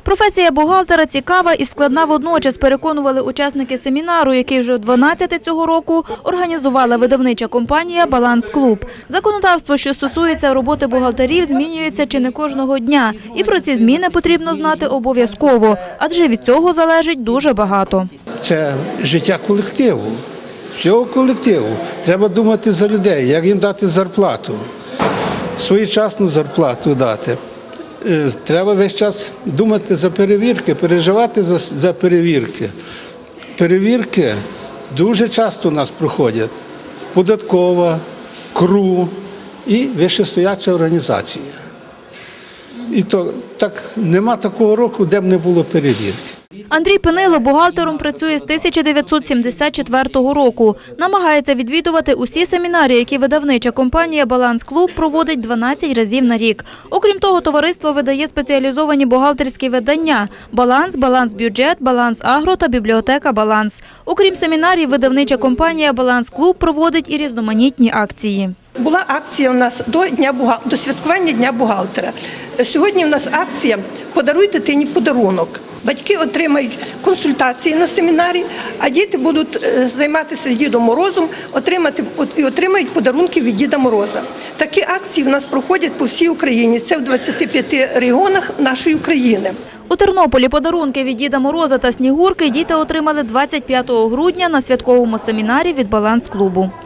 Професія бухгалтера цікава і складна водночас, переконували учасники семінару, який вже 12-те цього року організувала видавнича компанія «Баланс Клуб». Законодавство, що стосується роботи бухгалтерів, змінюється чи не кожного дня. І про ці зміни потрібно знати обов'язково, адже від цього залежить дуже багато. Це життя колективу, всього колективу. Треба думати за людей, як їм дати зарплату, своєчасну зарплату дати. Треба весь час думати за перевірки, переживати за перевірки. Перевірки дуже часто у нас проходять. Податкова, КРУ і вищестояча організація. І то так нема такого року, де б не було перевірки. Андрій Пинило бухгалтером працює з 1974 року. Намагається відвідувати усі семінари, які видавнича компанія «Баланс Клуб» проводить 12 разів на рік. Окрім того, товариство видає спеціалізовані бухгалтерські видання «Баланс», «Баланс-бюджет», «Баланс-агро» та «Бібліотека Баланс». Окрім семінарів, видавнича компанія «Баланс Клуб» проводить і різноманітні акції. Була акція у нас до святкування Дня бухгалтера. Сьогодні у нас акція «Подаруй дитині подарунок». Батьки отримають консультації на семінарі, а діти будуть займатися з Дідом Морозом і отримають подарунки від Діда Мороза. Такі акції в нас проходять по всій Україні. Це в 25 регіонах нашої України. У Тернополі подарунки від Діда Мороза та Снігурки діти отримали 25 грудня на святковому семінарі від «Баланс Клубу».